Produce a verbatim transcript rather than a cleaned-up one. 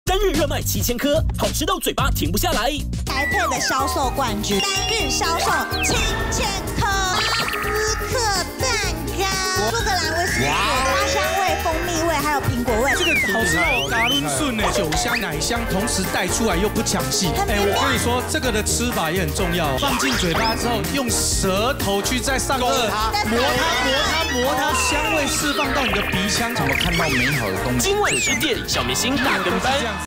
单日热卖七千颗，好吃到嘴巴停不下来。 台配的销售冠军，单日销售七千颗。斯克蛋糕，苏格兰威士忌，花香味、蜂蜜味，还有苹果味。 这个好吃哦，嘎伦顺呢，酒香奶香，同时带出来又不抢戏。哎，我跟你说，这个的吃法也很重要，放进嘴巴之后，用舌头去再上颚磨它，磨它，磨它，香味释放到你的鼻腔，怎么看到美好的东西？ 今晚十点，小明星大跟班。